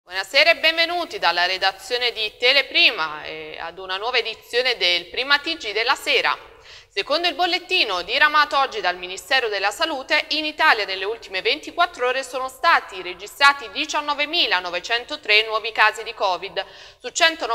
Buonasera e benvenuti dalla redazione di Teleprima e ad una nuova edizione del Prima TG della sera. Secondo il bollettino diramato oggi dal Ministero della Salute, in Italia nelle ultime 24 ore sono stati registrati 19.903 nuovi casi di Covid su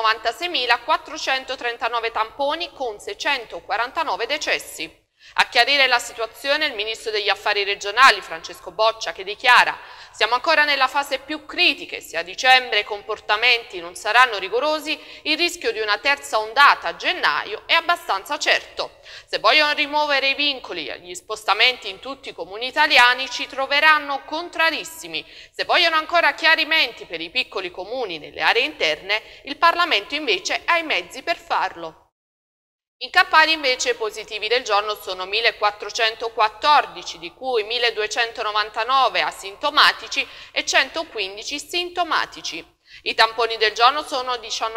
196.439 tamponi con 649 decessi. A chiarire la situazione il Ministro degli Affari Regionali Francesco Boccia, che dichiara: siamo ancora nella fase più critica e se a dicembre i comportamenti non saranno rigorosi il rischio di una terza ondata a gennaio è abbastanza certo. Se vogliono rimuovere i vincoli agli spostamenti in tutti i comuni italiani ci troveranno contrarissimi. Se vogliono ancora chiarimenti per i piccoli comuni nelle aree interne, il Parlamento invece ha i mezzi per farlo. In Campania invece i positivi del giorno sono 1.414, di cui 1.299 asintomatici e 115 sintomatici. I tamponi del giorno sono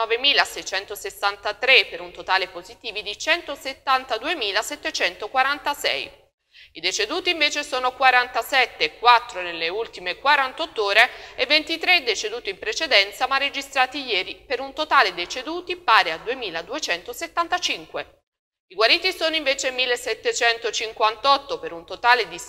19.663 per un totale positivi di 172.746. I deceduti invece sono 47, 4 nelle ultime 48 ore e 23 deceduti in precedenza ma registrati ieri per un totale deceduti pari a 2.275. I guariti sono invece 1.758 per un totale di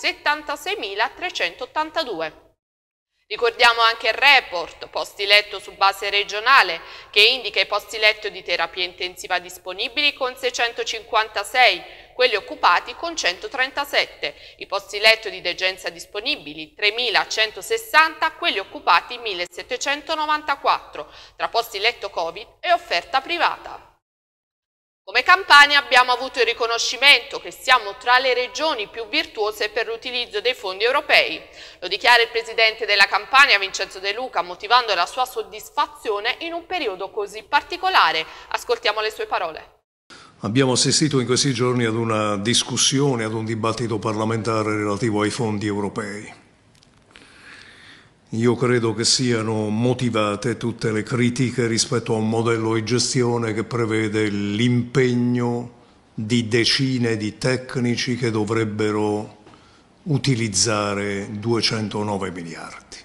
76.382. Ricordiamo anche il report posti letto su base regionale che indica i posti letto di terapia intensiva disponibili con 656, quelli occupati con 137, i posti letto di degenza disponibili 3.160, quelli occupati 1.794, tra posti letto Covid e offerta privata. Come Campania abbiamo avuto il riconoscimento che siamo tra le regioni più virtuose per l'utilizzo dei fondi europei. Lo dichiara il presidente della Campania, Vincenzo De Luca, motivando la sua soddisfazione in un periodo così particolare. Ascoltiamo le sue parole. Abbiamo assistito in questi giorni ad una discussione, ad un dibattito parlamentare relativo ai fondi europei. Io credo che siano motivate tutte le critiche rispetto a un modello di gestione che prevede l'impegno di decine di tecnici che dovrebbero utilizzare 209 miliardi.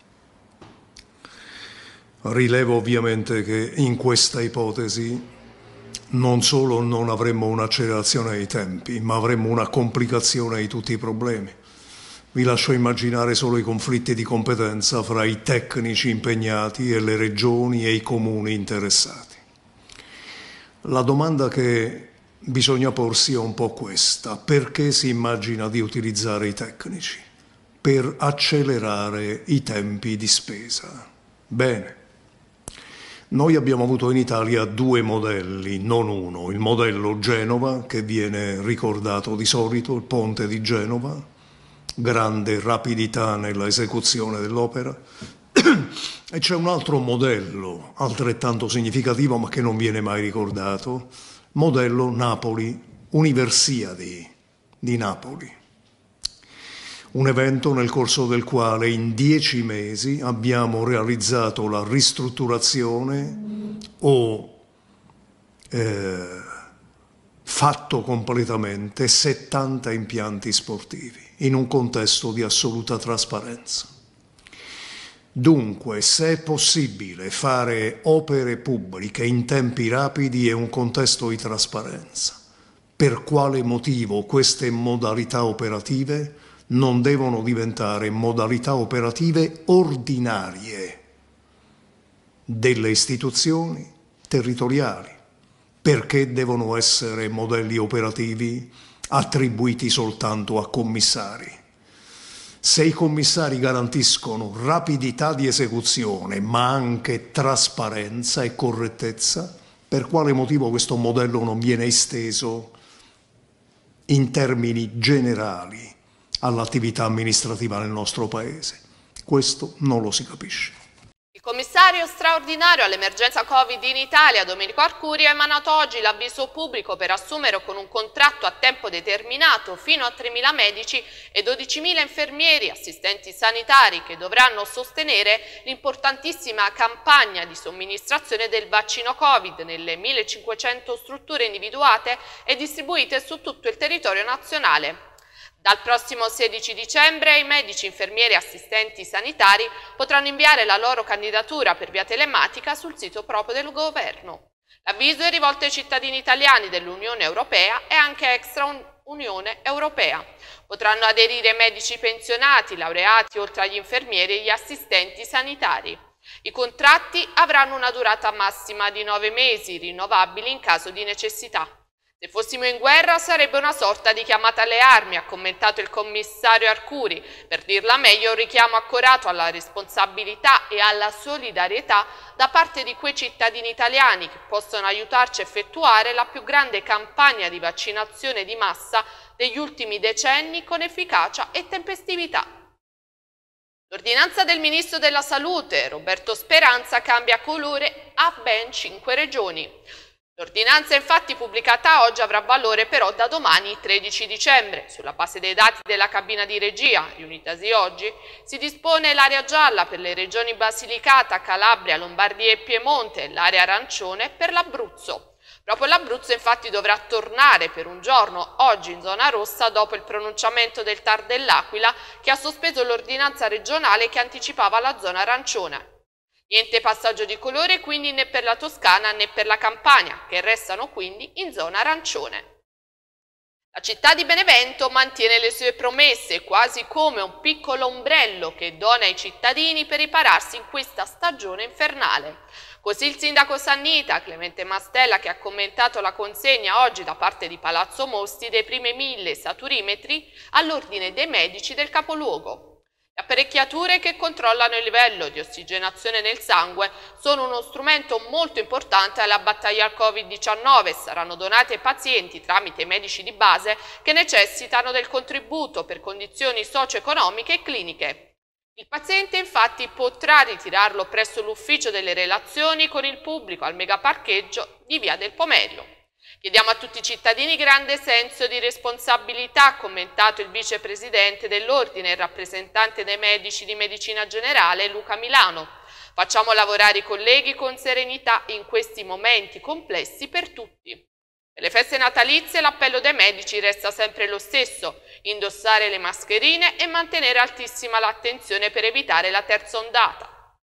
Rilevo ovviamente che in questa ipotesi non solo non avremmo un'accelerazione dei tempi, ma avremmo una complicazione di tutti i problemi. Vi lascio immaginare solo i conflitti di competenza fra i tecnici impegnati e le regioni e i comuni interessati. La domanda che bisogna porsi è un po' questa: perché si immagina di utilizzare i tecnici? Per accelerare i tempi di spesa. Bene. Noi abbiamo avuto in Italia due modelli, non uno. Il modello Genova, che viene ricordato di solito, il ponte di Genova, grande rapidità nella esecuzione dell'opera, e c'è un altro modello altrettanto significativo ma che non viene mai ricordato, modello Napoli, Universiadi di Napoli. Un evento nel corso del quale in 10 mesi abbiamo realizzato la ristrutturazione o fatto completamente 70 impianti sportivi in un contesto di assoluta trasparenza. Dunque, se è possibile fare opere pubbliche in tempi rapidi e un contesto di trasparenza, per quale motivo queste modalità operative non devono diventare modalità operative ordinarie delle istituzioni territoriali? Perché devono essere modelli operativi attribuiti soltanto a commissari? Se i commissari garantiscono rapidità di esecuzione ma anche trasparenza e correttezza, per quale motivo questo modello non viene esteso in termini generali all'attività amministrativa nel nostro Paese? Questo non lo si capisce. Il commissario straordinario all'emergenza Covid in Italia, Domenico Arcuri, ha emanato oggi l'avviso pubblico per assumere con un contratto a tempo determinato fino a 3.000 medici e 12.000 infermieri, assistenti sanitari che dovranno sostenere l'importantissima campagna di somministrazione del vaccino Covid nelle 1.500 strutture individuate e distribuite su tutto il territorio nazionale. Dal prossimo 16 dicembre i medici, infermieri e assistenti sanitari potranno inviare la loro candidatura per via telematica sul sito proprio del governo. L'avviso è rivolto ai cittadini italiani dell'Unione Europea e anche extra Unione Europea. Potranno aderire medici pensionati, laureati, oltre agli infermieri e gli assistenti sanitari. I contratti avranno una durata massima di 9 mesi, rinnovabili in caso di necessità. Se fossimo in guerra sarebbe una sorta di chiamata alle armi, ha commentato il commissario Arcuri. Per dirla meglio, un richiamo accorato alla responsabilità e alla solidarietà da parte di quei cittadini italiani che possono aiutarci a effettuare la più grande campagna di vaccinazione di massa degli ultimi decenni con efficacia e tempestività. L'ordinanza del Ministro della Salute, Roberto Speranza, cambia colore a ben 5 regioni. L'ordinanza infatti pubblicata oggi avrà valore però da domani 13 dicembre. Sulla base dei dati della cabina di regia, riunitasi oggi, si dispone l'area gialla per le regioni Basilicata, Calabria, Lombardia e Piemonte e l'area arancione per l'Abruzzo. Proprio l'Abruzzo infatti dovrà tornare per un giorno oggi in zona rossa dopo il pronunciamento del TAR dell'Aquila che ha sospeso l'ordinanza regionale che anticipava la zona arancione. Niente passaggio di colore quindi né per la Toscana né per la Campania, che restano quindi in zona arancione. La città di Benevento mantiene le sue promesse, quasi come un piccolo ombrello che dona ai cittadini per ripararsi in questa stagione infernale. Così il sindaco Sannita, Clemente Mastella, che ha commentato la consegna oggi da parte di Palazzo Mosti dei primi 1000 saturimetri all'ordine dei medici del capoluogo. Le apparecchiature che controllano il livello di ossigenazione nel sangue sono uno strumento molto importante alla battaglia al Covid-19 e saranno donate ai pazienti tramite medici di base che necessitano del contributo per condizioni socio-economiche e cliniche. Il paziente infatti potrà ritirarlo presso l'ufficio delle relazioni con il pubblico al megaparcheggio di Via del Pomerio. Chiediamo a tutti i cittadini grande senso di responsabilità, ha commentato il vicepresidente dell'Ordine e rappresentante dei medici di medicina generale Luca Milano. Facciamo lavorare i colleghi con serenità in questi momenti complessi per tutti. Per le feste natalizie l'appello dei medici resta sempre lo stesso: indossare le mascherine e mantenere altissima l'attenzione per evitare la terza ondata.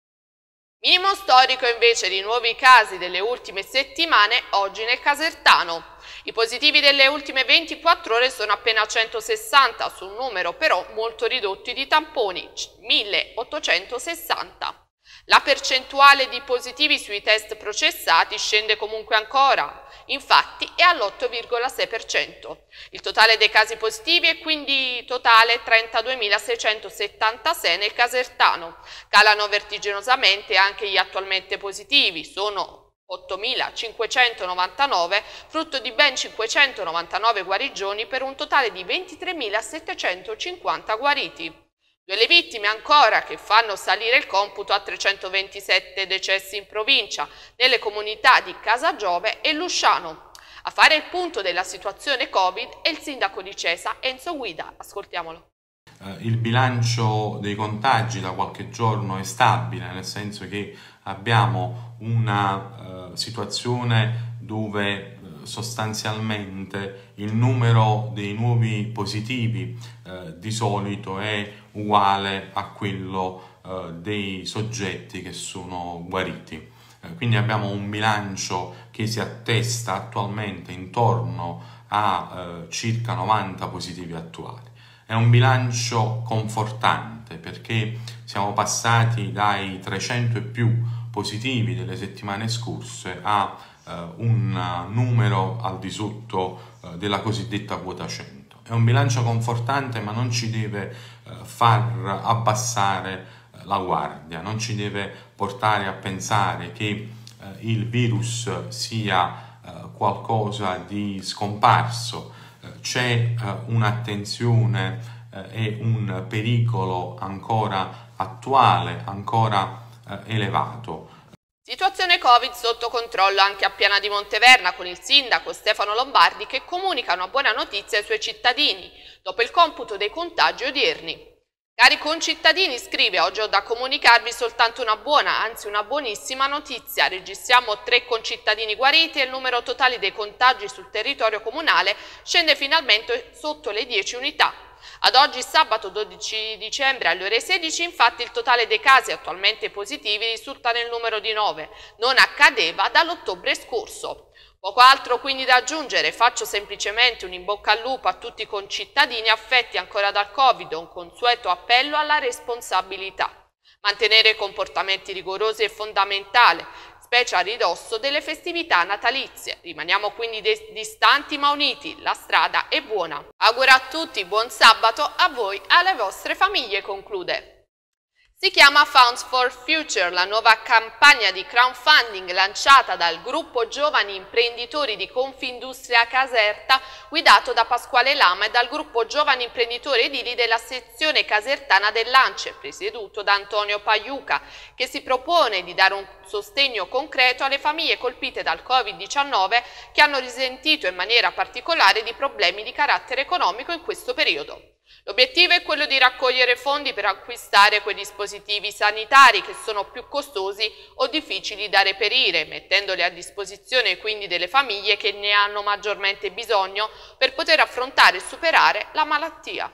Minimo storico invece di nuovi casi delle ultime settimane oggi nel Casertano. I positivi delle ultime 24 ore sono appena 160 su un numero però molto ridotto di tamponi, 1860. La percentuale di positivi sui test processati scende comunque ancora, infatti è all'8,6%. Il totale dei casi positivi è quindi totale 32.676 nel Casertano. Calano vertiginosamente anche gli attualmente positivi, sono 8.599, frutto di ben 599 guarigioni per un totale di 23.750 guariti. Le vittime ancora che fanno salire il computo a 327 decessi in provincia, nelle comunità di Casagiove e Lusciano. A fare il punto della situazione Covid è il sindaco di Cesa, Enzo Guida. Ascoltiamolo. Il bilancio dei contagi da qualche giorno è stabile, nel senso che abbiamo una situazione dove sostanzialmente il numero dei nuovi positivi di solito è uguale a quello dei soggetti che sono guariti. Quindi abbiamo un bilancio che si attesta attualmente intorno a circa 90 positivi attuali. È un bilancio confortante perché siamo passati dai 300 e più positivi delle settimane scorse a un numero al di sotto della cosiddetta quota 100. È un bilancio confortante, ma non ci deve far abbassare la guardia, non ci deve portare a pensare che il virus sia qualcosa di scomparso. C'è un'attenzione e un pericolo ancora attuale, ancora elevato. Situazione Covid sotto controllo anche a Piana di Monteverna con il sindaco Stefano Lombardi che comunica una buona notizia ai suoi cittadini dopo il computo dei contagi odierni. Cari concittadini, scrive, oggi ho da comunicarvi soltanto una buona, anzi una buonissima notizia. Registriamo 3 concittadini guariti e il numero totale dei contagi sul territorio comunale scende finalmente sotto le 10 unità. Ad oggi, sabato 12 dicembre alle ore 16, infatti il totale dei casi attualmente positivi risulta nel numero di 9, non accadeva dall'ottobre scorso. Poco altro quindi da aggiungere, faccio semplicemente un in bocca al lupo a tutti i concittadini affetti ancora dal Covid, un consueto appello alla responsabilità. Mantenere comportamenti rigorosi è fondamentale, specie a ridosso delle festività natalizie. Rimaniamo quindi distanti ma uniti, la strada è buona. Auguro a tutti buon sabato, a voi e alle vostre famiglie, conclude. Si chiama Funds for Future, la nuova campagna di crowdfunding lanciata dal gruppo Giovani Imprenditori di Confindustria Caserta, guidato da Pasquale Lama, e dal gruppo Giovani Imprenditori Edili della sezione casertana dell'ANCE, presieduto da Antonio Pagliuca, che si propone di dare un sostegno concreto alle famiglie colpite dal Covid-19 che hanno risentito in maniera particolare di problemi di carattere economico in questo periodo. L'obiettivo è quello di raccogliere fondi per acquistare quei dispositivi sanitari che sono più costosi o difficili da reperire, mettendoli a disposizione quindi delle famiglie che ne hanno maggiormente bisogno per poter affrontare e superare la malattia.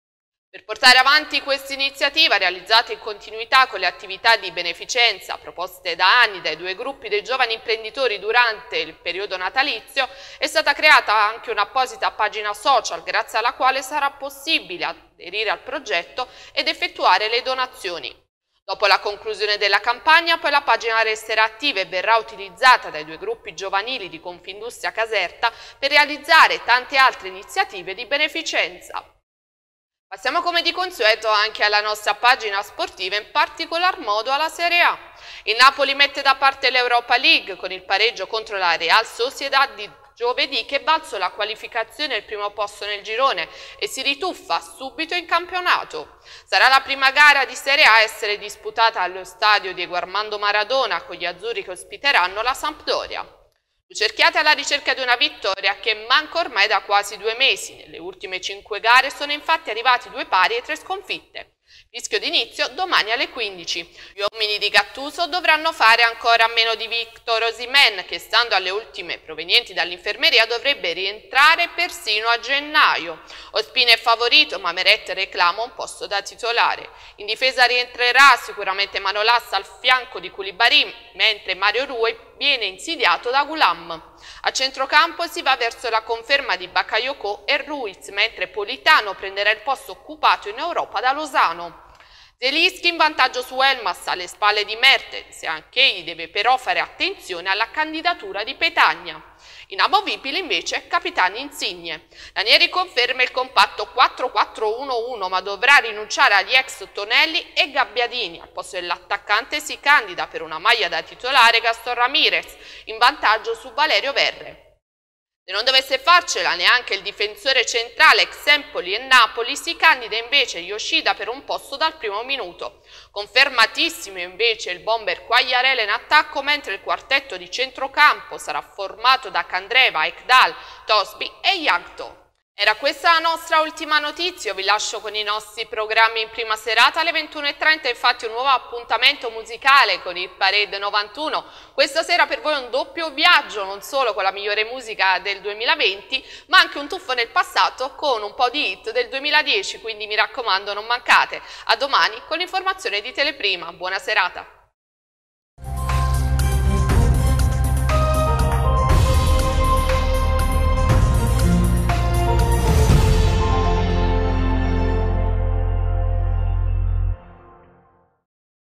Per portare avanti questa iniziativa, realizzata in continuità con le attività di beneficenza proposte da anni dai due gruppi dei giovani imprenditori durante il periodo natalizio, è stata creata anche un'apposita pagina social grazie alla quale sarà possibile aderire al progetto ed effettuare le donazioni. Dopo la conclusione della campagna, poi la pagina resterà attiva e verrà utilizzata dai due gruppi giovanili di Confindustria Caserta per realizzare tante altre iniziative di beneficenza. Passiamo come di consueto anche alla nostra pagina sportiva, in particolar modo alla Serie A. Il Napoli mette da parte l'Europa League con il pareggio contro la Real Sociedad di giovedì, che balzò la qualificazione al primo posto nel girone e si rituffa subito in campionato. Sarà la prima gara di Serie A a essere disputata allo stadio Diego Armando Maradona, con gli azzurri che ospiteranno la Sampdoria. Lucerchiate alla ricerca di una vittoria che manca ormai da quasi 2 mesi. Nelle ultime 5 gare sono infatti arrivati 2 pari e 3 sconfitte. Rischio d'inizio domani alle 15. Gli uomini di Gattuso dovranno fare ancora a meno di Victor Osimhen, che stando alle ultime provenienti dall'infermeria dovrebbe rientrare persino a gennaio. Ospina è favorito, ma Meret reclama un posto da titolare. In difesa rientrerà sicuramente Manolas al fianco di Koulibaly, mentre Mario Rui viene insidiato da Goulam. A centrocampo si va verso la conferma di Bakayoko e Ruiz, mentre Politano prenderà il posto occupato in Europa da Lozano. Zelinski in vantaggio su Elmas alle spalle di Mertens, anche egli deve però fare attenzione alla candidatura di Petagna. Inamovibile invece capitani Insigne. Ranieri conferma il compatto 4-4-1-1, ma dovrà rinunciare agli ex Tonelli e Gabbiadini. Al posto dell'attaccante si candida per una maglia da titolare Gaston Ramirez, in vantaggio su Valerio Verre. Se non dovesse farcela neanche il difensore centrale ex Empoli e Napoli, si candida invece Yoshida per un posto dal primo minuto. Confermatissimo invece il bomber Quagliarella in attacco, mentre il quartetto di centrocampo sarà formato da Candreva, Ekdal, Tosby e Yagto. Era questa la nostra ultima notizia, vi lascio con i nostri programmi in prima serata alle 21:30, infatti un nuovo appuntamento musicale con il Parade 91. Questa sera per voi un doppio viaggio, non solo con la migliore musica del 2020, ma anche un tuffo nel passato con un po' di hit del 2010, quindi mi raccomando non mancate. A domani con l'informazione di Teleprima, buona serata.